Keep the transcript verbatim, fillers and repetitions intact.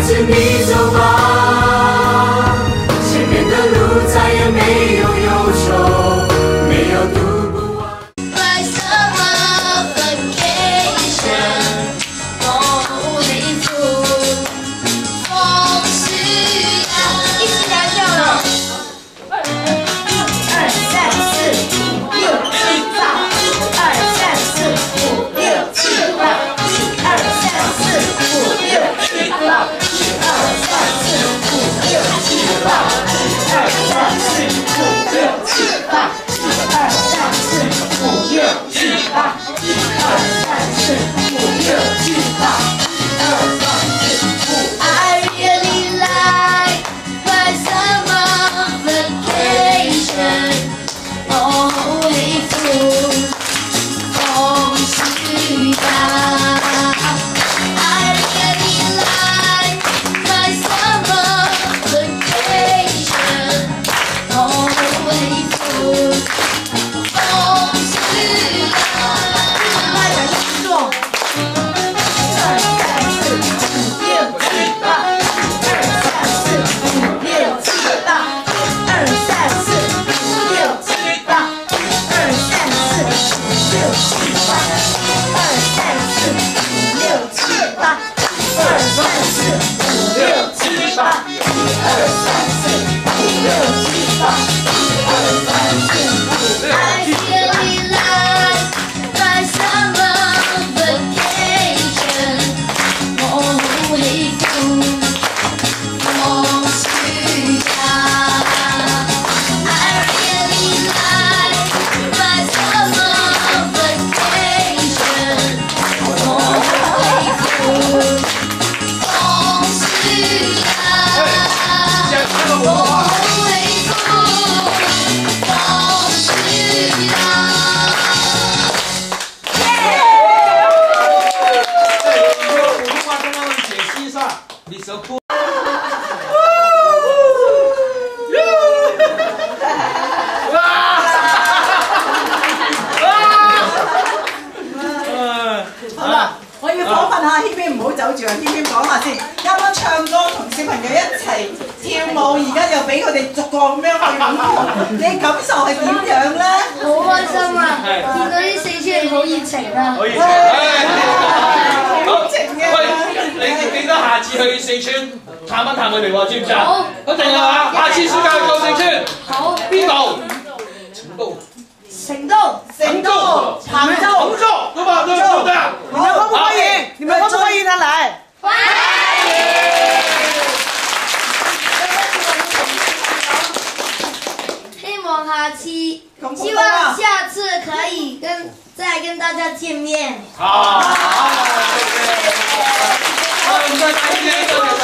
着你走吧，前面的路再也没有忧愁，没有读不完。 By summer vacation， 梦里赴风需要，一起来跳了。二三四五六七八，二三四五六七八，二三四五六七八，二三四五六七八，二三四五六七八，二三四五六七八，二三四五六七八，二三四五。I really like my summer vacation， 梦里赴风需要。I really like my summer vacation， 梦里赴风需要。快点去做。二三四五六七八，二三四五六七八，二三四五六七八，二三四五六七八，二三四五六七八，二三四五六七八，二三四五六七八，二三四五六。I really like my summer vacation， 梦里赴风需要。I really like my summer vacation， 梦里赴风需要。梦里赴风需要。 我们刚刚解析一下，你手哭。 好啦，我要訪問下軒軒，唔好走住啊！軒軒講下先，啱啱唱歌同小朋友一齊跳舞，而家又俾佢哋逐個咁樣去擁抱，你感受係點樣咧？ 好開心啊！見到啲四川人好熱情啊！ 好熱情，好情嘅。喂，你記得下次去四川探一探佢哋喎，知唔知啊？ 好， 一定啊！下次暑假去過四川。 好。 邊度？成都。 成都。 成都、杭州、 杭州，对吧？对不对？ 你们歡唔歡迎？你們歡唔歡迎他來？ 歡迎！希望下次，希望下次可以跟再跟大家見面。 好，好，謝謝。好，唔該晒，謝謝。